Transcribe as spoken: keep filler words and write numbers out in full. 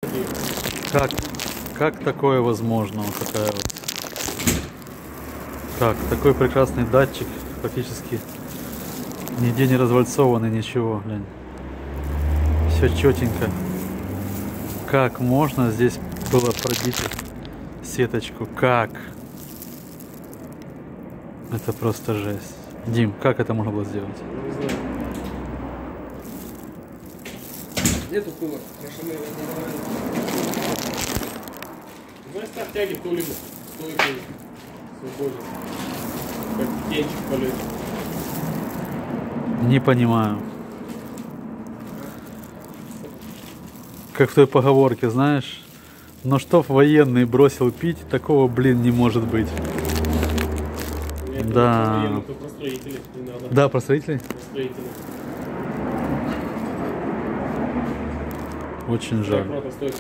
Как, как такое возможно? Вот такая вот. Как, такой прекрасный датчик, практически нигде не развальцованный, ничего, глянь. Все четенько. Как можно здесь было пробить сеточку? Как? Это просто жесть. Дим, как это можно было сделать? Не знаю. Нету пыла. Машины знаешь, так тяги в тулину. Стойкой. Свободен. Как птенчик в полете. Не понимаю. Как в той поговорке, знаешь, но что военный бросил пить, такого, блин, не может быть. Это да. военных, то про строителей не надо. Да, про строителей? Про строителей. Очень жаль. Так, стоит